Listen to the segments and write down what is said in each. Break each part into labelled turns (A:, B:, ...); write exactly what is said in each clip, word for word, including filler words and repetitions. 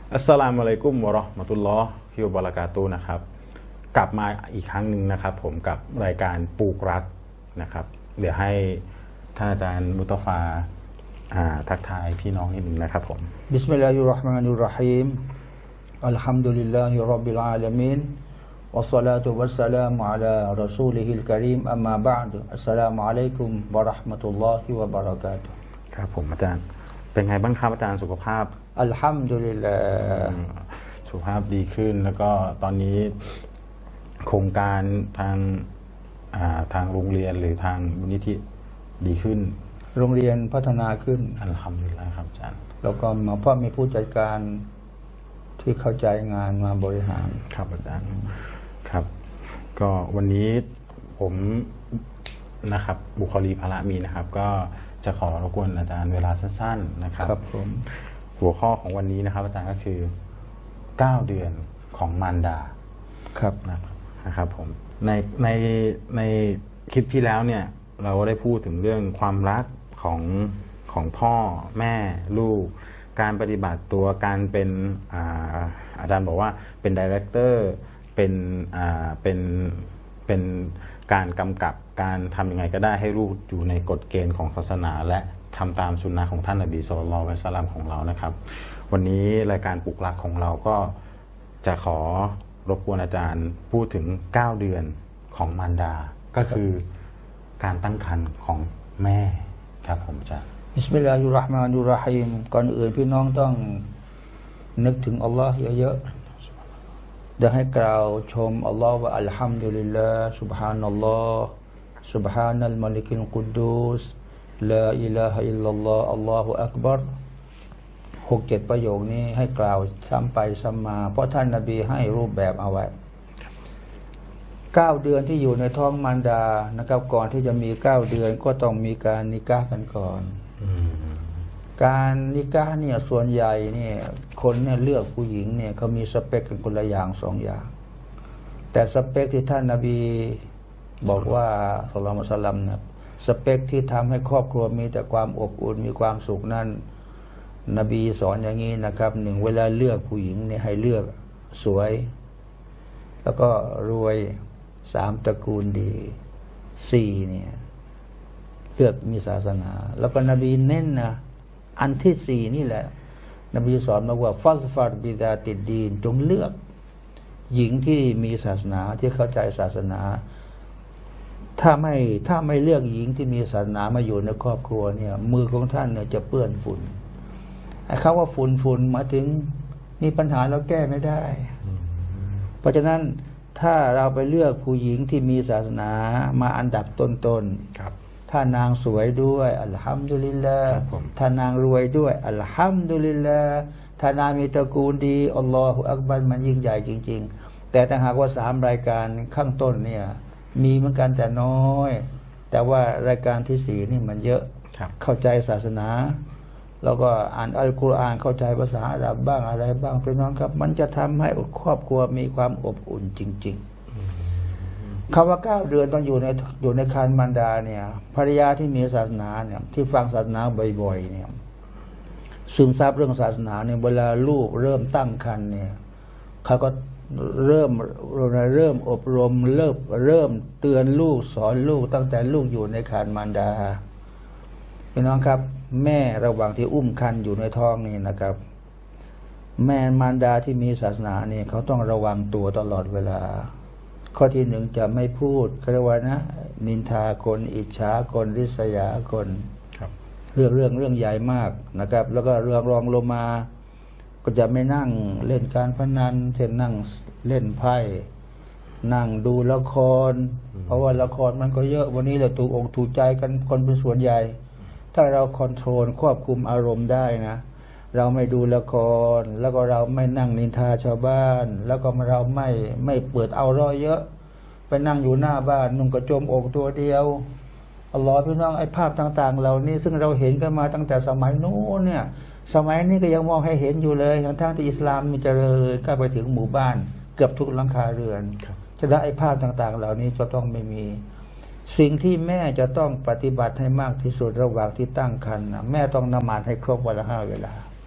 A: อัสสลามุอะลัยกุมวะเราะห์มะตุลลอฮิวะบะเราะกาตุฮ์นะครับกลับมาอีกครั้งหนึ่งนะครับผมกับรายการปลูกรักนะครับเดี๋ยวให้ท่านอาจารย์มุตฟาทักทายพี่น้องนิดหนึ่งนะครับผม
B: บิสมิลลาฮิรเราะห์มานิรเราะฮีมอัลฮัมดุลิลลาฮิร็อบบิลอาลามีนวัสศอลาตุวัสสลามุอะลารอซูลิฮิลกะรีมอัมมาบะอ์ดุอัสสลามุอะลัยกุมวะเราะห์มะตุลลอฮิวะบะเราะกาตุฮ์
A: ครับผมอาจารย์เป็นไงบ้างครับอาจารย์สุขภาพ
B: อัลฮัมดุลิลลาห์
A: สุขภาพดีขึ้นแล้วก็ตอนนี้โครงการทางทางโรงเรียนหรือทางมูลนิธิดีขึ้น
B: โรงเรียนพัฒนาขึ้น
A: อัลฮัมดุลิลลาห์ครับอาจารย์
B: แล้วก็มาพ่อมีผู้จัดการที่เข้าใจงานมาบริหาร
A: ครับอาจารย์ครับก็วันนี้ผมนะครับบุคลีภาระมีนะครับก็จะขอรบกวนอาจารย์เวลาสั้นๆนะครับ
B: ครับผม
A: หัวข้อของวันนี้นะครับอาจารย์ก็คือเก้าเดือนของมารดา
B: ครับ
A: นะครับผมในในในคลิปที่แล้วเนี่ยเราได้พูดถึงเรื่องความรักของของพ่อแม่ลูกการปฏิบัติตัวการเป็นอาอาจารย์บอกว่าเป็นไดเรคเตอร์เป็นอ่าเป็นเป็นการกำกับการทำยังไงก็ได้ให้ลูกอยู่ในกฎเกณฑ์ของศาสนาและทำตามสุนนะของท่านนบีศ็อลลัลลอฮุอะลัยฮิวะซัลลัมของเรานะครับวันนี้รายการปลุกรักของเราก็จะขอรบกวนอาจารย์พูดถึงเก้าเดือนของมารดาก็คือการตั้งครรภ์ของแม่ครับผมอาจารย์
B: บิสมิลลาฮิรเราะห์มานิรเราะฮีมก่อนอื่นพี่น้องต้องนึกถึงอัลลอฮ์เยอะๆเดี๋ยวให้กล่าวชมอัลลอฮ์ว่าอัลฮัมดุลิลลาห์ซุบฮานัลลอฮ์ซุบฮานัลมะลิกิลกุดดูสลาอิลาฮะอิลลัลลอฮ์อัลลอฮุอักบัรหกเจ็ดประโยคนี้ให้กล่าวซ้ำไปซ้ำมาเพราะท่านนบีให้รูปแบบเอาไว้เก้าเดือนที่อยู่ในท้องมารดานะครับก่อนที่จะมีเก้าเดือนก็ต้องมีการนิกะห์กันก่อนการนิกะห์เนี่ยส่วนใหญ่เนี่ยคนเนี่ยเลือกผู้หญิงเนี่ยเขามีสเปคกันคนละอย่างสองอย่างแต่สเปคที่ท่านนบีบอกว่าศ็อลลัลลอฮุอะลัยฮิวะซัลลัมนะสเปคที่ทำให้ครอบครัวมีแต่ความอบอุ่นมีความสุขนั้นนบีสอนอย่างนี้นะครับหนึ่งเวลาเลือกผู้หญิงเนี่ยให้เลือกสวยแล้วก็รวยสามตระกูลดีสี่เนี่ยเลือกมีศาสนาแล้วก็นบีเน้นนะอันที่สี่นี่แหละนบีสอนมาว่าฟัสฟัดบิดาติดดีนจงเลือกหญิงที่มีศาสนาที่เข้าใจศาสนาถ้าไม่ถ้าไม่เลือกหญิงที่มีศาสนามาอยู่ในครอบครัวเนี่ยมือของท่านเนี่ยจะเปื้อนฝุ่นไอ้คำว่าฝุ่นฝุ่นมาถึงมีปัญหาเราแก้ไม่ได้เพราะฉะนั้นถ้าเราไปเลือกผู้หญิงที่มีศาสนามาอันดับต้นๆถ้านางสวยด้วยอัลฮัมดุลิลลาห์ถ้านางรวยด้วยอัลฮัมดุลิลลาห์ถ้านางมีตระกูลดีอัลลอฮฺอักบัรมันยิ่งใหญ่จริงๆแต่ถ้าหากว่าสามรายการข้างต้นเนี่ยมีเหมือนกันแต่น้อยแต่ว่ารายการที่สี่นี่มันเยอะเข้าใจศาสนาแล้วก็อ่านอัลกุรอานเข้าใจภาษาอาหรับบ้างอะไรบ้างพี่น้องครับมันจะทำให้ครอบครัวมีความอบอุ่นจริงๆคำว่าเก้าเดือนต้องอยู่ในอยู่ในครรภ์มารดาเนี่ยภรรยาที่มีศาสนาเนี่ยที่ฟังศาสนาบ่อยๆเนี่ยซึมซับเรื่องศาสนาเนี่ยเวลาลูกเริ่มตั้งครรภ์เนี่ยเขาก็เริ่มเริ่มอบรมเริ่มเริ่มเตือนลูกสอนลูกตั้งแต่ลูกอยู่ในครรภ์มารดาพี่น้องครับแม่ระหว่างที่อุ้มครรภ์อยู่ในท้องนี่นะครับแม่มารดาที่มีศาสนาเนี่ยเขาต้องระวังตัวตลอดเวลาข้อที่หนึ่งจะไม่พูดเขาเรียกว่านะนินทาคนอิจฉาคนริษยาคนเรื่องเรื่องเรื่องใหญ่มากนะครับแล้วก็เรื่องรองลงมาก็จะไม่นั่งเล่นการพนันเช่นนั่งเล่นไพ่นั่งดูละครเพราะว่าละครมันก็เยอะวันนี้เราถูกอกถูกใจกันคนเป็นส่วนใหญ่ถ้าเราคอนโทรลควบคุมอารมณ์ได้นะเราไม่ดูละครแล้วก็เราไม่นั่งนินทาชาวบ้านแล้วก็เราไม่ไม่เปิดเอาร้อยเยอะไปนั่งอยู่หน้าบ้านนุ่งกระโจมอกตัวเดียวอัลลอฮฺพี่น้องไอ้ภาพต่างๆเหล่านี้ซึ่งเราเห็นกันมาตั้งแต่สมัยนู้นเนี่ยสมัยนี้ก็ยังมองให้เห็นอยู่เลยทั้งที่อิสลามมีเจริญก็ไปถึงหมู่บ้านเกือบทุกหลังคาเรือนฉะนั้นไอ้ภาพต่างๆเหล่านี้จะต้องไม่มีสิ่งที่แม่จะต้องปฏิบัติให้มากที่สุดระหว่างที่ตั้งครรภ์นะแม่ต้องนมาศให้ครบวันละห้าเวลา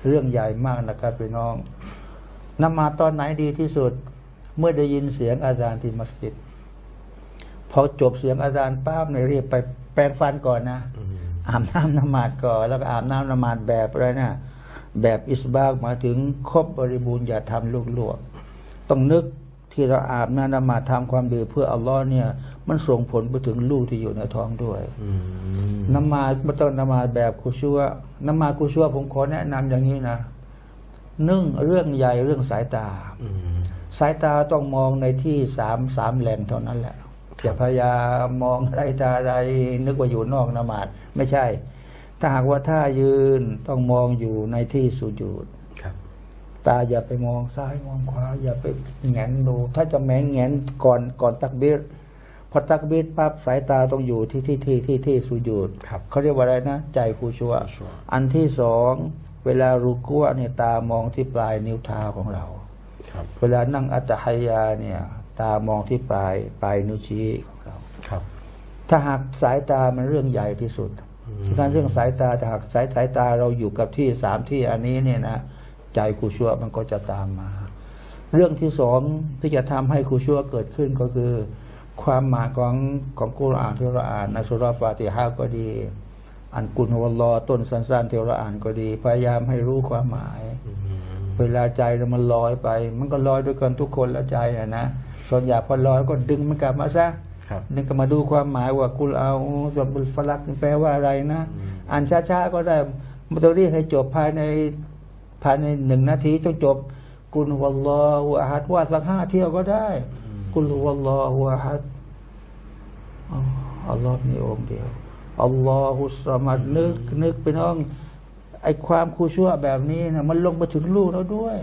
B: เรื่องใหญ่มากนะครับพี่น้องนมาตอนไหนดีที่สุดเมื่อได้ยินเสียงอาจารย์ที่มัสยิดพอจบเสียงอาจารย์ป้าเนี่ยรีบไปแปรงฟันก่อนนะอาบน้ำนมาดก่อนแล้วก็อาบน้ำนมาดแบบอะไรนะแบบอิสบากมาถึงครบบริบูรณ์อย่าทำลวกๆต้องนึกที่เราอาบน้ำนมาดทำความดีเพื่ออัลลอฮ์เนี่ยมันส่งผลไปถึงลูกที่อยู่ในท้องด้วยนมาดไม่ต้องนมาดแบบคุชัวนมาดคุชัวผมขอแนะนำอย่างนี้นะนึ่งเรื่องใหญ่เรื่องสายตาสายตาต้องมองในที่สามสามแหล่งเท่านั้นแหละอย่าพยายามมองอะไรตาอะไรนึกว่าอยู่นอกนมาดไม่ใช่ถ้าหากว่าถ้ายืนต้องมองอยู่ในที่สุญูดตาอย่าไปมองซ้ายมองขวาอย่าไปแงนดูถ้าจะแมงแงนก่อนก่อนตักบีรพอตักบีรปั๊บสายตาต้องอยู่ที่ที่ที่ที่ที่สุญูดเขาเรียกว่าอะไรนะใจคูชัวอันที่สองเวลารุกัวเนี่ยตามองที่ปลายนิ้วเท้าของเราเวลานั่งอัตตฮิยาเนี่ยตามองที่ปลายปลายนิ้วชี้ของเราถ้าหากสายตามันเรื่องใหญ่ที่สุดถ้าเรื่องสายตาถ้าหากสายสายตาเราอยู่กับที่สามที่อันนี้เนี่ยนะใจคูชัวมันก็จะตามมาเรื่องที่สองที่จะทำให้คูชัวเกิดขึ้นก็คือความหมายของของกุรอานที่เราอ่านในสุราฟาติฮะก็ดีอันกุลวัลลอต้นสั้นๆที่เราอ่านก็ดีพยายามให้รู้ความหมายเวลาใจมันลอยไปมันก็ลอยด้วยกันทุกคนละใจอะนะส่วนใหญ่พอลอยก็ดึงมันกลับมาซะดึงกลับมาดูความหมายว่ากุลเอาสับบุลฟลักแปลว่าอะไรนะอ่านช้าๆก็ได้ไม่ต้องรีบให้จบภายในภายในหนึ่งนาทีต้องจบกุลวัลลอฮุอะฮัดว่าสักห้าเที่ยวก็ได้กุลวัลลอฮุอะฮัดอัลลอฮ์มีองค์เดียวอัลลอฮุสซะมัดนึกนึกไปน้องไอความคูชั่วแบบนี้นะมันลงมาถึงลูกเราด้วย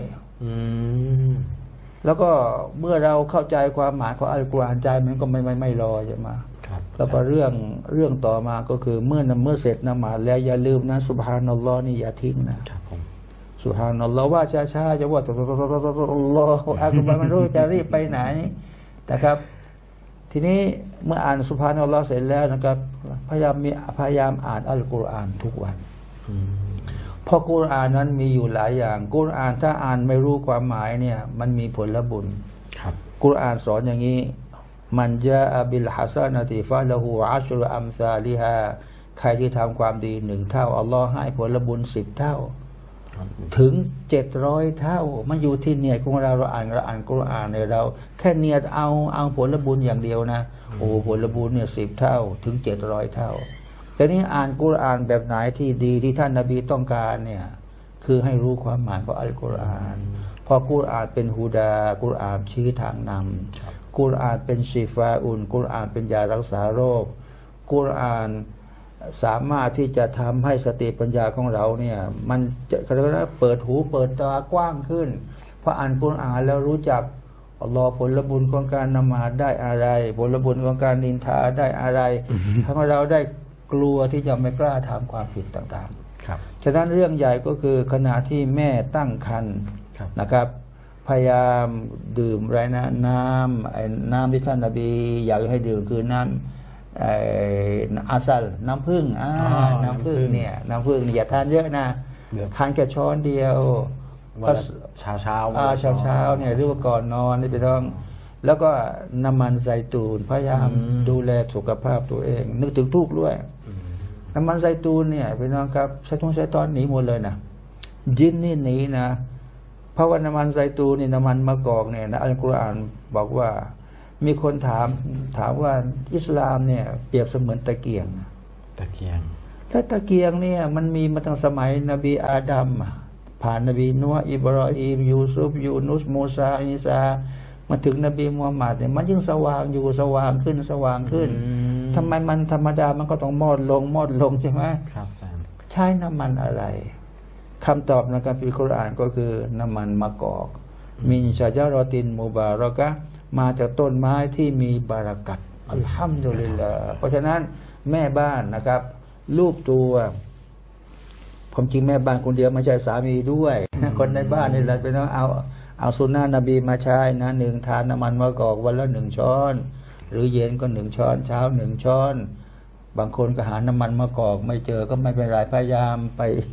B: แล้วก็เมื่อเราเข้าใจความหมายของอัลกุรอานใจมันก็ไม่ไม่ไม่ลอยใช่ไหมแล้วก็เรื่องเรื่องต่อมาก็คือเมื่อนเมื่อเสร็จนมาดแล้วอย่าลืมนะซุบฮานัลลอฮ์นี่อย่าทิ้งนะซุบฮานัลลอฮ์ว่าช้าๆจะว่าอัลลอฮฺอักบัรมันรู้จะรีบไปไหนนะครับทีนี้เมื่ออ่านซุบฮานัลลอฮ์เสร็จแล้วนะครับพยายามมีพยายามอ่านอัลกุรอานทุกวันเพราะกุรอานนั้นมีอยู่หลายอย่างกุรอานถ้าอ่านไม่รู้ความหมายเนี่ยมันมีผลบุญกุรอานสอนอย่างนี้มันจาบิลฮัสซานะติฟะละหูอัชรุอัมซาลิฮาใครที่ทำความดีหนึ่งเท่าอัลลอฮ์ให้ผลบุญสิบเท่าถึงเจ็ดร้อยเท่ามันอยู่ที่เนียดของเราเราอ่านเราอ่านกุรอานเนี่ยเราแค่เนียดเอาเอาผลบุญอย่างเดียวนะโอ้ผลบุญเนี่ยสิบเท่าถึงเจ็ดร้อยเท่าแต่นี้อ่านกุรอานแบบไหนที่ดีที่ท่านนบีต้องการเนี่ยคือให้รู้ความหมายของอัลกุรอานพอกุรอานเป็นฮูดากุรอานชี้ทางนำกุรอานเป็นชีฟาอุนกุรอานเป็นยารักษาโรคกุรอานสามารถที่จะทำให้สติปัญญาของเราเนี่ยมันจะเรียกว่าเปิดหูเปิดตากว้างขึ้นเพราะอ่านกุรอานแล้วรู้จักอัลลอฮ์ผลบุญของการนมาดได้อะไรผลบุญของการนินทาได้อะไรทำให้เราได้กลัวที่จะไม่กล้าทำความผิดต่างๆครับฉะนั้นเรื่องใหญ่ก็คือขณะที่แม่ตั้งครรภ์นะครับพยายามดื่มไรนะน้ำน้ำที่ท่านนบีอยากให้ดื่มคือน้ำอาซัลน้ำผึ้งน้ำผึ้งเนี่ยน้ำผึ้งอย่าทานเยอะนะทานแค่ช้อนเดียว
A: เช้าเช้า
B: เช้าเช้าเนี่ยหรือว่าก่อนนอนนี่เป็นต้องแล้วก็น้ำมันไซตูนพยายามดูแลสุขภาพตัวเองนึกถึงทุกข์ด้วยน้ำมันไซตูนเนี่ยเป็นน้องครับใช้ทุนใช้ตอนหนีหมดเลยนะยินนี่หนีนะเพราะว่าน้ำมันไซตูนนี่น้ำมันมะกอกเนี่ยนะอัลกุรอานบอกว่ามีคนถามถามว่าอิสลามเนี่ยเปรียบเสมือนตะเกียง
A: ตะเกียง
B: แล้วตะเกียงเนี่ยมันมีมาตั้งสมัยนบีอาดัมผ่านนบีนัวอิบรอฮีมยูซุฟยูนุสมูซาอิสามาถึงนบีมูฮัมมัดเนี่ยมันยิ่งสว่างอยู่สว่างขึ้นสว่างขึ้นทำไมมันธรรมดามันก็ต้องมอดลงมอดลงใช่ไหม
A: ครับ
B: ใช้น้ำมันอะไรคำตอบในคัมภีร์กุรอานก็คือน้ำมันมะกอกมินชาจารอตินมูบารอกะมาจากต้นไม้ที่มีบารักัตอัลฮัมดุลิลลาห์เพราะฉะนั้นแม่บ้านนะครับลูกตัวผมจริงแม่บ้านคนเดียวไม่ใช่สามีด้วยคนในบ้านนี่แหละเป็นต้องเอาเอาสุนนะนบีมาใช้นะหนึ่งทานน้ำมันมะกอกวันละหนึ่งช้อนหรือเย็นก็หนึ่งช้อนเช้าหนึ่งช้อนบางคนก็หาน้ำมันมะกอกไม่เจอก็ไม่เป็นไรพยายามไป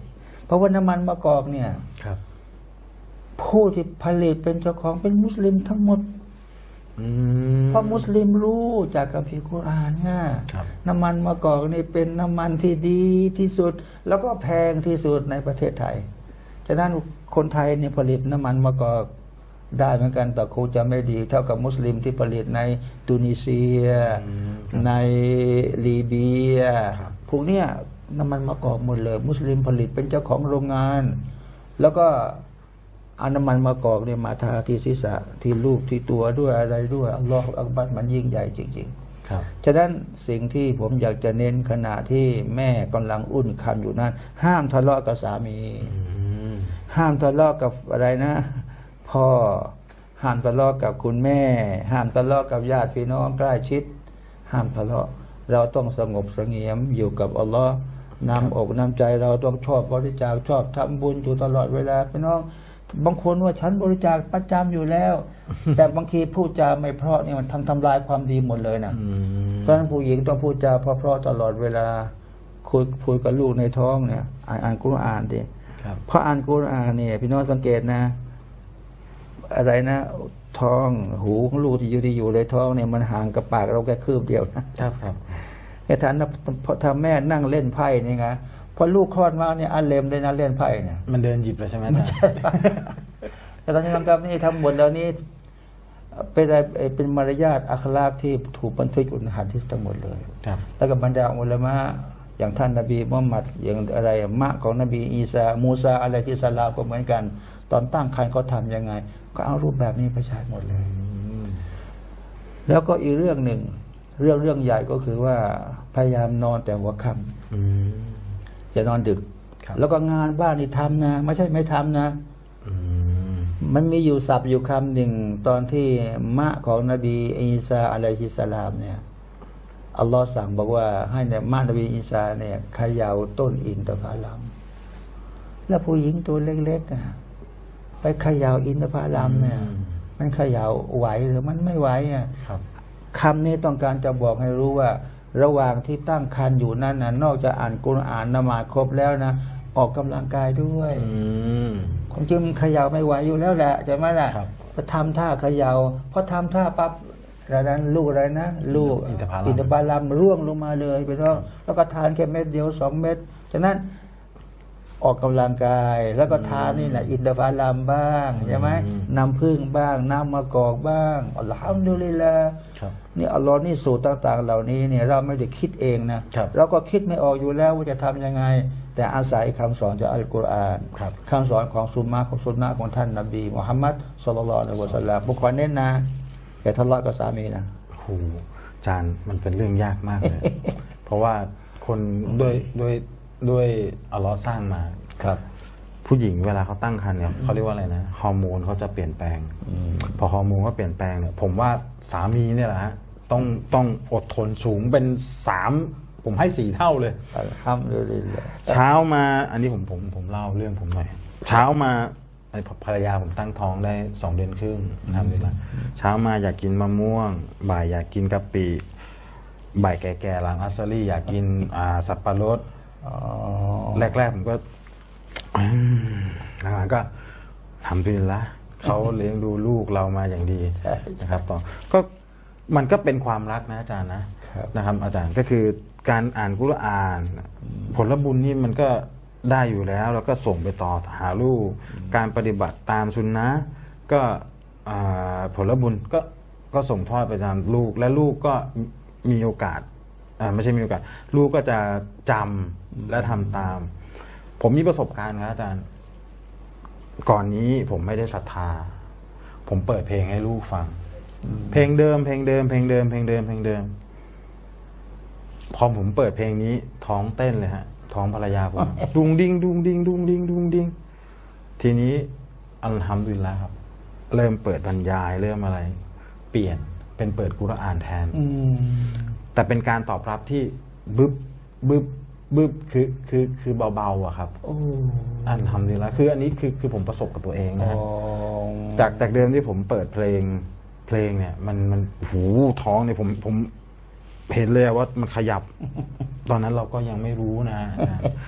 B: เพราะว่าน้ำมันมะกอกเนี่ย
A: ครับ
B: ผู้ที่ผลิตเป็นเจ้าของเป็นมุสลิมทั้งหมด
A: อืม
B: เพราะมุสลิมรู้จากคัมภีร์กุรอานเนี่ย
A: ครับ
B: น้ำมันมะกอกนี่เป็นน้ำมันที่ดีที่สุด แล้วก็แพงที่สุดในประเทศไทยฉะนั้นคนไทยเนี่ยผลิตน้ำมันมะกอกได้เหมือนกันแต่คงจะไม่ดีเท่ากับมุสลิมที่ผลิตในตุนิเซีย
A: อืมครับ
B: ในลีเบีย
A: ครับ
B: พวกเนี้ยน้ำมันมะกอกหมดเลย มุสลิมผลิตเป็นเจ้าของโรงงาน แล้วก็เอาน้ำมันมะกอกเนี่ยมาทาที่ศีรษะที่ลูกที่ตัวด้วยอะไรด้วยอัลลอฮฺอักบัรมันยิ่งใหญ่จริง ๆ
A: ครับ
B: ฉะนั้นสิ่งที่ผมอยากจะเน้นขณะที่แม่กำลังอุ่นครรภ์อยู่นั้น ห้ามทะเลาะกับสามี
A: อืม
B: ห้ามทะเลาะกับอะไรนะ พ่อห้ามทะเลาะกับคุณแม่ ห้ามทะเลาะกับญาติพี่น้องใกล้ชิด ห้ามทะเลาะเราต้องสงบเสงี่ยมอยู่กับอัลลอฮ์น้ำอกน้ำใจเราต้องชอบบริจาคชอบทำบุญอยู่ตลอดเวลาพี่น้องบางคนว่าฉันบริจาคประจำอยู่แล้ว แต่บางทีพูดจาไม่เพราะเนี่ยมันทำทำลายความดีหมดเลยนะ
A: อืม
B: เพราะฉะนั้นผู้หญิงต้องพูดจาเพราะๆตลอดเวลาคุยคุยกับลูกในท้องเนี่ยอ่านอ่านกุรอานดิ
A: ครับ
B: เพราะอ่านกุรอานเนี่ยพี่น้องสังเกตนะ อะไรนะท้องหูของลูกที่อยู่ที่อยู่ในท้องเนี่ยมันห่างกับปากเราแค่คืบเดียวนะครับ
A: ครับ
B: ไอ้ท่านนะพอถ้าแม่นั่งเล่นไพ่นี่ไงพอลูกคลอดมาเนี่ยอันเลมเลยนะเล่นไพ่เนี่ย
A: มันเดินหยิบเลยใช่ไหมอาจารย์
B: แต่ตอนนี้ทำกับนี่ทำหมดแล้วนี่เป็นอะไรเป็นมารยาทอัคลากที่ถูกบันทึกอยู่ในหะดีษทั้งหมดเลย
A: ครับ
B: แล้วก็บรรดาอุลามะอย่างท่านนบีมุฮัมมัดอย่างอะไรมะของนบีอีสามูซาอะไรที่สลามก็เหมือนกัน ตอนตั้งครรภ์เขาทำยังไง ก็เอารูปแบบนี้ไปใช้หมดเลย
A: อืม
B: แล้วก็อีกเรื่องหนึ่ง เรื่องเรื่องใหญ่ก็คือว่าพยายามนอนแต่หัวค่
A: อืม
B: ำอย่านอนดึก
A: ครับ
B: แล้วก็งานบ้านนี่ทำนะ ไม่ใช่ไม่ทำนะ
A: อืม
B: มันมีอยู่ศัพท์อยู่คำหนึ่ง ตอนที่มะของนบีอีสาอะลัยฮิสสลามเนี่ยอัลลอฮ์สั่งบอกว่าให้เนี่ยมะนบีอีสาเนี่ยเขย่าต้นอินทผลัมแล้วผู้หญิงตัวเล็กๆอะไปเขย่าอินทผลัมเนี่ย
A: อืม
B: มันเขย่าไหวหรือมันไม่ไหวอ่ะ
A: ครับ
B: คำนี้ต้องการจะบอกให้รู้ว่า ระหว่างที่ตั้งครรภ์อยู่นั้นนะนอกจากอ่านกุรอานนมาครบแล้วนะออกกำลังกายด้วย
A: อืม
B: ความจริงมันเขย่าไม่ไหวอยู่แล้วแหละใช่ไหมล่ะ
A: ครับ
B: พอทำท่าเขย่าพอทำท่าปั๊บแล้วนั้นลูกอะไรนะลูก
A: อินทผลัม
B: อินทผลัมร่วงลงมาเลยไปต้องแล้วก็ทานแค่เม็ดเดียวสองเม็ดฉะนั้นออกกำลังกาย แล้วก็ทานนี่แหละอินทผลัมบ้างใช่ไหมน้ำผึ้งบ้าง น้ำมะกอกบ้างอัลฮัมดุลิลลาห์
A: ครับ
B: นี่อัลลอฮ์นี่สูตรต่างๆ เหล่านี้เนี่ยเราไม่ได้คิดเองนะครับ เราก็คิดไม่ออกอยู่แล้วว่าจะทำยังไง แต่อาศัยคำสอนจากอัลกุรอาน
A: ครับ
B: คำสอนของสุนนะของสุนนะของท่านนบีมุฮัมมัดศ็อลลัลลอฮุอะลัยฮิวะซัลลัมบุคคลเน้นนะอย่าทะเลาะกับสามีนะ
A: โอ้โหอาจารย์มันเป็นเรื่องยากมากเลย เพราะว่าคนด้วยด้วยด้วยอัลเลอฮ์สร้างมา
B: ครับ
A: ผู้หญิงเวลาเขาตั้งครรภ์เนี่ยเขาเรียกว่าอะไรนะฮอร์โมนเขาจะเปลี่ยนแปลง พอฮอร์โมนเขาเปลี่ยนแปลงเนี่ยผมว่าสามีเนี่ยแหละฮะต้องต้องอดทนสูงเป็นสามผมให้สี่เท่าเลย
B: อัลฮัมดุลิลลาห์
A: เช้ามาอันนี้ผมผมผมเล่าเรื่องผมหน่อย เช้ามาไอ้ภรรยาผมตั้งท้องได้สองเดือนครึ่งนะครับนี่ละเช้ามาอยากกินมะม่วง บ่ายอยากกินกะปิบ่ายแก่ๆหลังอัสซารี่อยากกินอ่าสับปะรด
B: อ๋อ
A: แรกๆผมก็อืมหลังๆก็ทำไปละเขาเลี้ยงดูลูกเรามาอย่างดี
B: ใช่
A: นะครับต่อก็มันก็เป็นความรักนะอาจารย์นะครับ นะครับ อาจารย์ก็คือการอ่านกุรอาน ผลบุญนี่มันก็ได้อยู่แล้ว แล้วก็ส่งไปต่อหาลูก การปฏิบัติตามสุนนะก็อ่าผลบุญก็ก็ส่งทอดไปตามลูก และลูกก็มีโอกาสอ่าไม่ใช่มีโอกาส ลูกก็จะจำและทำตาม ผมมีประสบการณ์ครับอาจารย์ ก่อนนี้ผมไม่ได้ศรัทธา ผมเปิดเพลงให้ลูกฟัง เพลงเดิม เพลงเดิม เพลงเดิม เพลงเดิม เพลงเดิม พอผมเปิดเพลงนี้ท้องเต้นเลยฮะ ท้องภรรยาผม ดุงดิงดุงดิงดุงดิงดุงดิงทีนี้อัลฮัมดุลิลละห์ครับ เริ่มเปิดบรรยาย เริ่มอะไร เปลี่ยนเป็นเปิดกุรอานแทน
B: อืม
A: แต่เป็นการตอบรับที่บึบบึบบึบคือคือคือเบาๆอะครับ
B: โอ้
A: อันทำดีแล้วคืออันนี้คือคือผมประสบกับตัวเองนะฮะ
B: อ๋อ
A: จากจากเดิมที่ผมเปิดเพลงเพลงเนี่ย มันมันหูท้องเนี่ยผมผมเห็นเลยว่ามันขยับ ตอนนั้นเราก็ยังไม่รู้นะ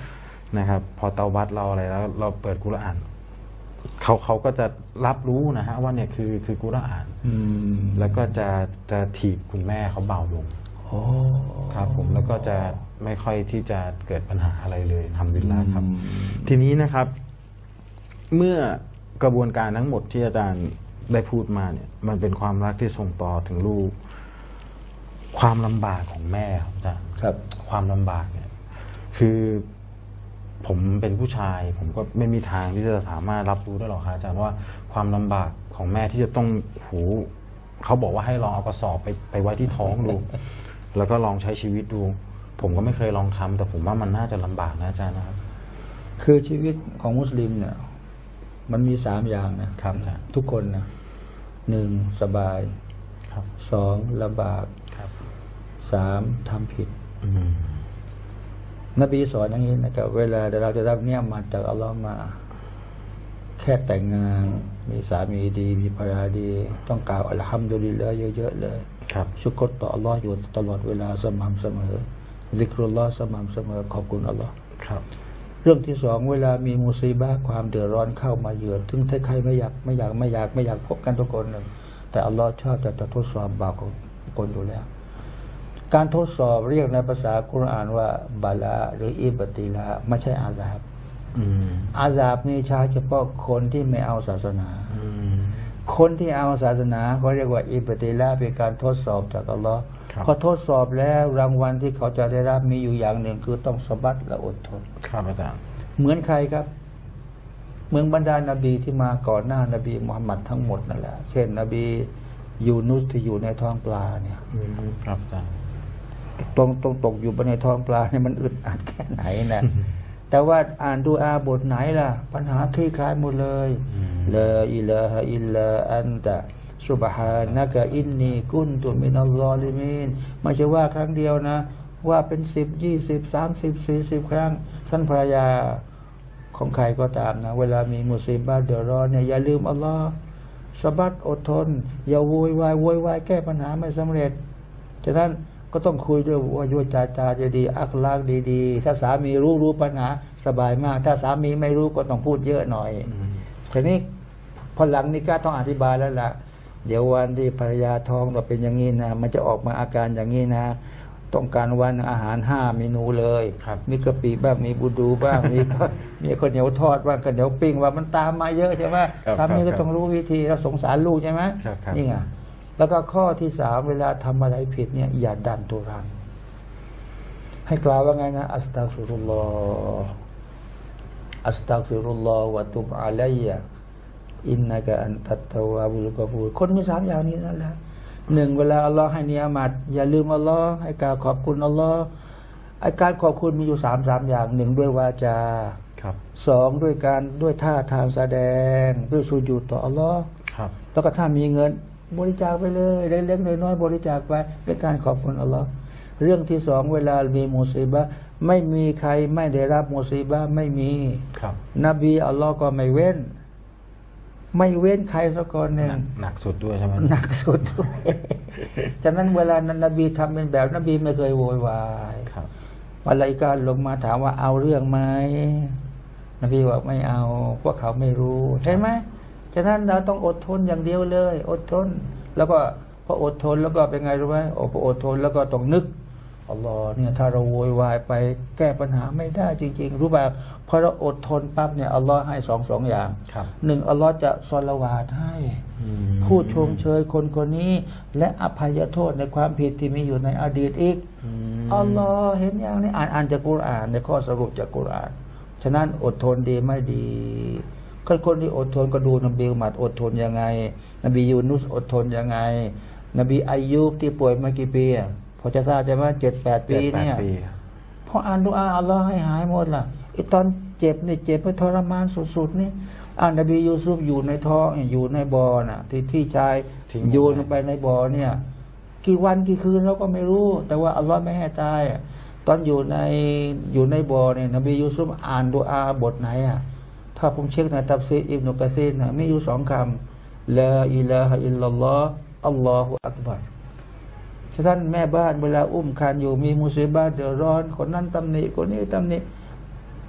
A: นะครับพอเตาบัตเราอะไรแล้วเราเปิดกุรอานเขาเขาก็จะรับรู้นะฮะว่าเนี่ยคือคือกุรอานแล้วก็จะจะถีบคุณแม่เขาเบาลงครับผมแล้วก็จะไม่ค่อยที่จะเกิดปัญหาอะไรเลยทำวิลลาครับทีนี้นะครับเมื่อกระบวนการทั้งหมดที่อาจารย์ได้พูดมาเนี่ยมันเป็นความรักที่ส่งต่อถึงลูกความลำบากของแม่ครับอาจารย์ครับความลำบากเนี่ยคือผมเป็นผู้ชาย ผมก็ไม่มีทางที่จะสามารถรับรู้ได้หรอกครับอาจารย์ว่าความลำบากของแม่ที่จะต้องหูเขาบอกว่าให้ลองเอากระสอบไปไปไว้ที่ท้องดู แล้วก็ลองใช้ชีวิตดู ผมก็ไม่เคยลองทำแต่ผมว่ามันน่าจะลำบากนะอาจารย์นะครับ
B: คือชีวิตของมุสลิมเนี่ยมันมีสามอย่างนะครับอาจารย์ทุกคนนะหนึ่งสบายครับสองลำบากครับสามทำผิดนบีสอนอย่างนี้นะครับเวลาเราจะรับเนี่ยมาจากอัลลอฮ์มาแค่แต่งงานมีสามีดีมีภรรยาดีต้องกล่าวอัลฮัมดุลิลลาห์เยอะๆเลยครับชุกรต่ออัลลอฮ์อยู่ตลอดเวลาสม่ำเสมอซิกรุลลอฮ์สม่ำเสมอขอบคุณอัลลอฮ์ครับเรื่องที่สองเวลามีมุซีบะห์ความเดือดร้อนเข้ามาเยือนถึงใครไม่อยากไม่อยากไม่อยากไม่อยากพบกันทุกคนหนึ่งแต่อัลลอฮ์ชอบจะทดสอบบ่าวของคนอยู่แล้วการทดสอบเรียกในภาษากุรอานว่าบาลาหรืออิบติลาไม่ใช่อาซาบอาซาบนี่ใช้เฉพาะคนที่ไม่เอาศาสนาคนที่เอาศาสนาเขาเรียกว่าอิบติลาเป็นการทดสอบจากอัลลอฮ์พอทดสอบแล้วรางวัลที่เขาจะได้รับมีอยู่อย่างหนึ่งคือต้องสบัดและอดทน
A: ครับอาจารย์
B: เหมือนใครครับเหมือนบรรดานบีที่มาก่อนหน้านบีมุฮัมมัดทั้งหมดนั่นแหละเช่นนบียูนุสที่อยู่ในท้องปลาเนี่ย
A: ครับอาจารย์
B: ตรงตรงตกอยู่บนในท้องปลาเนี่ยมันอึดอัดแค่ไหนนะแต่ว่าอ่านดูอาบทไหนล่ะปัญหาคลี่คลายหมดเลยลาอิลาฮะอิลลาอันตะซุบฮานะกะอินนีกุนตุมินัลลอลิมีนไม่ใช่ว่าครั้งเดียวนะว่าเป็นสิบยี่สิบสามสิบสี่สิบครั้งท่านภรรยาของใครก็ตามนะเวลามีมุซีบะห์เดือดร้อนเนี่ยอย่าลืมอัลลอฮ์สบัดอดทนอย่าโวยวายโวยวายแก้ปัญหาไม่สำเร็จฉะนั้นก็ต้องคุยด้วยว่ายวจาจาจะดีอักลากดีๆถ้าสามีรู้รู้ปัญหาสบายมากถ้าสามีไม่รู้ก็ต้องพูดเยอะหน่อยทีนี้พอหลังนี้ก็ต้องอธิบายแล้วล่ะเดี๋ยววันที่ภรรยาท้องก็เป็นอย่างนี้นะมันจะออกมาอาการอย่างนี้นะต้องการวันอาหารห้าเมนูเลยมีกะปิบ้างมีบูดูบ้างมีมีข้าวเหนียวทอดบ้างข้าวเหนียวปิ้งว่ามันตามมาเยอะใช่ไหมสามีก็ต้องรู้วิธีเราสงสารลูกใช่ไหมนี่ไงแล้วก็ข้อที่สามเวลาทำอะไรผิดเนี่ยอย่าดันทุรังให้กล่าวว่าไงนะอัสตัฆฟิรุลลอฮ์อัสตัฆฟิรุลลอฮ์วะตุบอะลัยยะอินนะกะอันตัตตะวาบุลกะฟูรคนมีสามอย่างนี้นั่นแหละหนึ่งเวลาอัลลอฮ์ให้เนียมัตอย่าลืมอัลลอฮ์ให้กล่าวขอบคุณอัลลอฮ์ไอ้การขอบคุณมีอยู่สามสามอย่างหนึ่งด้วยวาจาสองด้วยการด้วยท่าทางแสดงด้วยสุญูดต่ออัลลอฮ์แล้วก็ถ้ามีเงินบริจาคไปเลยเล็กๆน้อยๆบริจาคไปเป็นการขอบคุณอัลลอฮ์เรื่องที่สองเวลามีมุซีบะห์ไม่มีใครไม่ได้รับมุซีบะห์ไม่มีนบีอัลลอฮ์ก็ไม่เว้นไม่เว้นใครสักคนหนึ่ง
A: หนักสุดด้วยใช่ไหม
B: หนักสุดด้วยฉะนั้นเวลานั้นนบีทำเป็นแบบนบีไม่เคยโวยวายมาลาอิกะฮ์ลงมาถามว่าเอาเรื่องไหมนบีบอกไม่เอาพวกเขาไม่รู้ใช่ไหมฉะนั้นเราต้องอดทนอย่างเดียวเลยอดทนแล้วก็พออดทนแล้วก็เป็นไงรู้ไหมโอ้พออดทนแล้วก็ต้องนึกอัลลอฮ์เนี่ยถ้าเราโวยวายไปแก้ปัญหาไม่ได้จริงๆรู้ป่ะพอเราอดทนปั๊บเนี่ยอัลลอฮ์ให้สองสองอย่างหนึ่งอัลลอฮ์จะศอลาวาตให้พูดชมเชยคนคนนี้และอภัยโทษในความผิดที่มีอยู่ในอดีตอีกอัลลอฮ์เห็นอย่างนี้อ่านอ่านจากกุรอานในข้อสรุปจากกุรอานฉะนั้นอดทนดีไม่ดีคนคนที่อดทนก็ดูนบีมุฮัมมัดอดทนยังไงนบียูนุสอดทนยังไงนบีอายุบที่ป่วยมากี่ปีพอจะทราบใช่ไหมเจ็ดแปดปีเนี่ยพออ่านดุอาอัลลอฮ์ให้หายหมดล่ะไอตอนเจ็บเนี่ยเจ็บเพราะทรมานสุดๆนี่อ่านนบียูซุฟอยู่ในท้องอยู่ในบ่อน่ะที่พี่ชายโยนลงไปในบ่อเนี่ยกี่วันกี่คืนเราก็ไม่รู้แต่ว่าอัลลอฮ์ไม่ให้ตายตอนอยู่ในอยู่ในบ่อเนี่ยนบียูซุฟอ่านดุอาบทไหนอ่ะถ้าผมเช็คในตัฟซีรอิบนุกะซีรนะมีอยู่สองคำลาอิลาฮะอิลลัลลอฮ์อัลลอฮุอักบัรท่านแม่บ้านเวลาอุ้มครรภ์อยู่มีมุซีบะห์เดือดร้อนคนนั้นตำหนิคนนี้ตำหนิ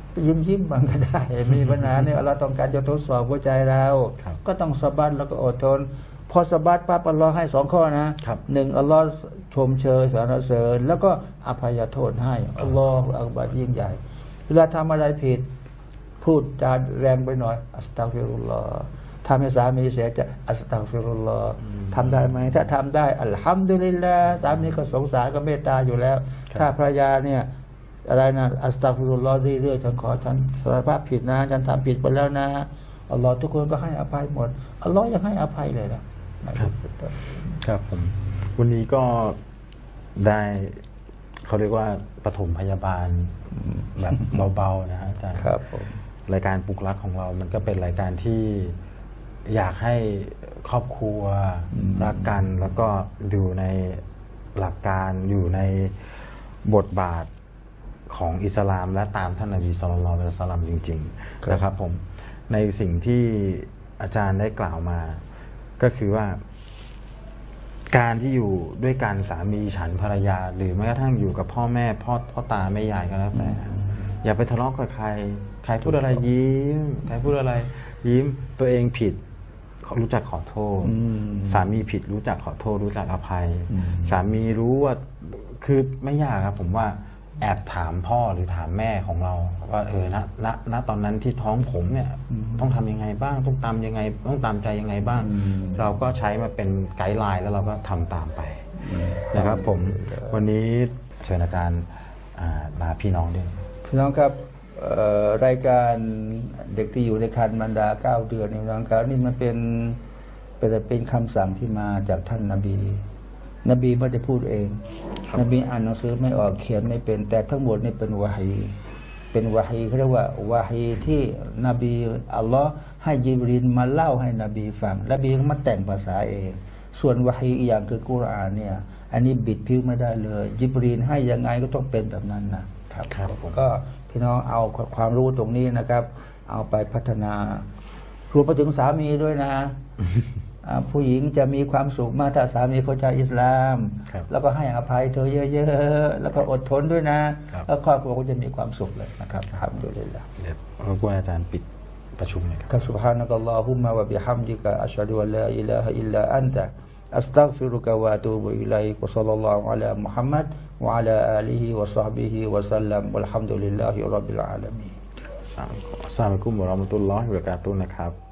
B: ยิ้มยิ้มบางก็ได้ มีปัญหาเนี่ยเราต้องการจะทดสอบหัวใจเรา
A: ครับ
B: ก็ต้องสะบัดแล้วก็อดทน พอสะบัดปั๊บอัลลอฮ์ให้สองข้อนะครับ หนึ่งอัลลอฮ์ชมเชยสรรเสริญแล้วก็อภัยโทษให้อัลลอฮ์อักบัรยิ่งใหญ่ เวลาทำอะไรผิด พูดจาแรงไปหน่อยอัสตัฆฟิรุลลอฮ์ทำให้สามีเสียใจอัสตัฆฟิรุลลอฮ์ทำได้ไหมถ้าทำได้อัลฮัมดุลิลลาห์สามีก็สงสารก็เมตตาอยู่แล้ว ถ้าภรรยาเนี่ยอะไรนะอัสตัฆฟิรุลลอฮ์เรื่อยๆฉันขอฉันสารภาพผิดนะฉันทำผิดไปแล้วนะอัลลอฮ์ทุกคนก็ให้อภัยหมดอัลลอฮ์ยังให้อภัยเลยนะครับ
A: ครับผมวันนี้ก็ได้เขาเรียกว่าปฐมพยาบาลแบบเบาๆนะฮะอาจารย์
B: ครับผม
A: รายการปลุกรักของเรามันก็เป็นรายการที่อยากให้ครอบครัวรักกัน แล้วก็อยู่ในหลักการอยู่ในบทบาทของอิสลามและตามท่านนบีศ็อลลัลลอฮุอะลัยฮิวะซัลลัมจริงๆนะครับผมในสิ่งที่อาจารย์ได้กล่าวมาก็คือว่า การที่อยู่ด้วยกันสามีฉันภรรยา หรือแม้กระทั่งอยู่กับพ่อแม่พ่อพ่อตาแม่ยายก็แล้วแต่อย่าไปทะเลาะกับใคร ใครพูดอะไรยิ้ม ใครพูดอะไร ยิ้มตัวเองผิดรู้จักขอโทษ สามีผิดรู้จักขอโทษ รู้จักอภัย สามีรู้ว่าคือไม่ยากครับ ผมว่าแอบถามพ่อหรือถามแม่ของเราว่าเออณณณตอนนั้นที่ท้องผมเนี่ย ต้องทำยังไงบ้างต้องตามยังไงต้องตามใจยังไงบ้าง เราก็ใช้มาเป็นไกด์ไลน์แล้วเราก็ทำตามไปนะครับ ผมวันนี้เชิญอาจารย์ลาพี่น้องด้วย
B: พี่น้องครับรายการเด็กที่อยู่ในครรภ์มารดาเก้าเดือนนี่น้องครับนี่มันเป็นเป็นเป็นคำสั่งที่มาจากท่านนบี นบีไม่ได้พูดเอง นบีอ่านหนังสือไม่ออกเขียนไม่เป็นแต่ทั้งหมดนี่เป็นวะฮีเป็นวะฮีเขาเรียกว่าวะฮีที่นบีอัลลอฮ์ให้ญิบรีลมาเล่าให้นบีฟังนบีก็มาแต่งภาษาเอง ส่วนวะฮีอีกอย่างคือกุรอานเนี่ยอันนี้บิดพิ้วไม่ได้เลยญิบรีลให้ยังไงก็ต้องเป็นแบบนั้นนะครับ
A: ครับผม
B: ก็พี่น้องเอาความรู้ตรงนี้นะครับ เอาไปพัฒนารวมไปถึงสามีด้วยนะ ผู้หญิงจะมีความสุขมากถ้าสามีเข้าใจอิสลาม แล้วก็ให้อภัยเธอเยอะๆแล้วก็อดทนด้วยนะ แล้วครอบครัวก็จะมีความสุขเลยนะครับอัลฮัมดุลิลลาห์
A: เดี๋ยวรบกวนอาจารย์ปิดประชุมหน่อยครับ
B: ครับ سبحانك اللهم وبحمدك أشهد أن لا إله إلا أنت أستغفرك وأتوب إليك وصلى الله على محمد وعلى آله وصحبه وسلم والحمد لله رب العالمين
A: อัสสลามุอะลัยกุมวะเราะมะตุลลอฮิวะบะเราะกาตุฮ์นะครับ